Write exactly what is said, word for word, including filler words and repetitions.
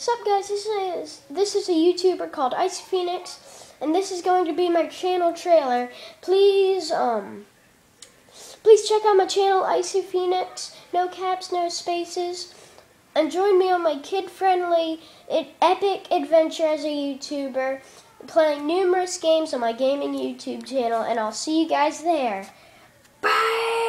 What's up, guys? This is this is a YouTuber called Icy Phoenix, and this is going to be my channel trailer. Please, um, please check out my channel, Icy Phoenix. No caps, no spaces. And join me on my kid-friendly, epic adventure as a YouTuber, playing numerous games on my gaming YouTube channel. And I'll see you guys there. Bye.